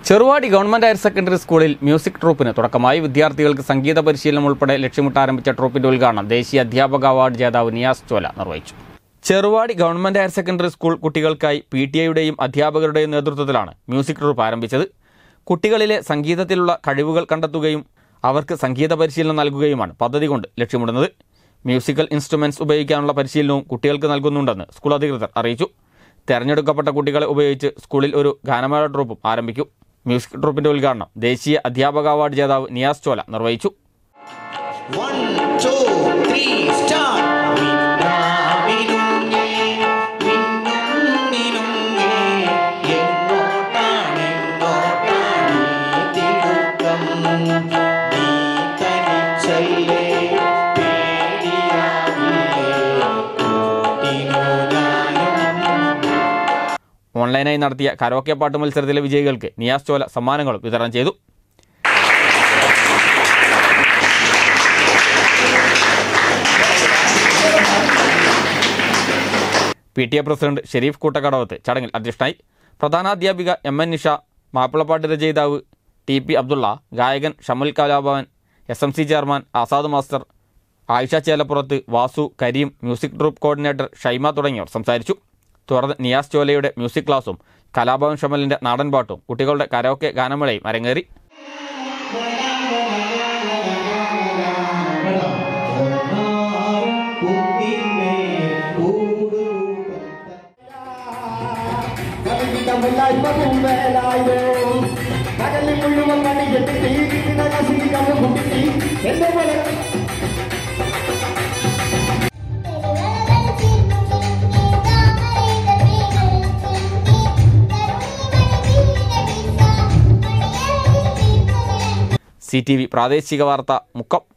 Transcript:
Cheruvadi government higher secondary സ്കൂളിൽ music ട്രൂപ്പിന് തുടക്കമായി. വിദ്യാർത്ഥികൾക്ക് സംഗീത പരിശീലനം ഉൾപ്പെടെ ലക്ഷ്യമിട്ട് ആരംഭിച്ച ട്രൂപ്പിന്റെ ഉദ്ഘാടനം ദേശീയ അധ്യാപക അവാർഡ് ജേതാവ് നിയാസ് ചോല നിർവഹിച്ചു. Cheruvadi government higher secondary school കുട്ടികൾക്കായി PTA അധ്യാപകരുടെയും നേതൃത്വത്തിലാണ് മ്യൂസിക് ട്രൂപ്പ് ആരംഭിച്ചത്. കുട്ടികളിലെ സംഗീതത്തിലുള്ള കഴിവുകൾ കണ്ടെത്തുകയും അവർക്ക് സംഗീത പരിശീലനം നൽകുകയുമാണ് പദ്ധതി കൊണ്ട് ലക്ഷ്യമിടുന്നത്. മ്യൂസിക്കൽ ഇൻസ്ട്രുമെന്റ്സ് ഉപയോഗിക്കാനുള്ള പരിശീലനവും കുട്ടികൾക്ക് നൽകുന്നുണ്ടെന്ന് സ്കൂൾ അധികൃതർ അറിയിച്ചു. തെരഞ്ഞെടുക്കപ്പെട്ട കുട്ടികളെ ഉപയോഗിച്ച് സ്കൂളിൽ ഒരു ഗാനമേള ട്രൂപ്പും ആരംഭിക്കും. മ്യൂസിക് ട്രൂപ്പിന്റെ ഉദ്ഘാടനം ദേശീയ അധ്യാപക അവാർഡ് ജേതാവ് നിയാസ് ചോല നിർവഹിച്ചു. ഓൺലൈനായി നടത്തിയ കരോക്കെ പാട്ട് മത്സരത്തിലെ വിജയികൾക്ക് നിയാസ് ചോല സമ്മാനങ്ങളും വിതരണം ചെയ്തു. PTA പ്രസിഡന്റ് ഷെരീഫ് കൂട്ടക്കടവത്ത് ചടങ്ങിൽ അധ്യക്ഷനായി. പ്രധാനാധ്യാപിക MN നിഷ, മാപ്പിളപ്പാട്ട് രചയിതാവ് TP അബ്ദുള്ള, ഗായകൻ Shamul Kalabhavan, SMC chairman Azad master, Ayisha Chelappurath, Vasu, Karim, music troupe coordinator Shaima തുടങ്ങിയവർ സംസാരിച്ചു. തുടർന്ന് നിയാസ് ചോലയുടെ മ്യൂസിക് ക്ലാസും കലാഭവൻ ഷമലിന്റെ നാടൻപാട്ടും കുട്ടികളുടെ കരോക്കെ ഗാനമേളയും അരങ്ങേറി. CTV പ്രാദേശിക വാർത്ത മുക്കം.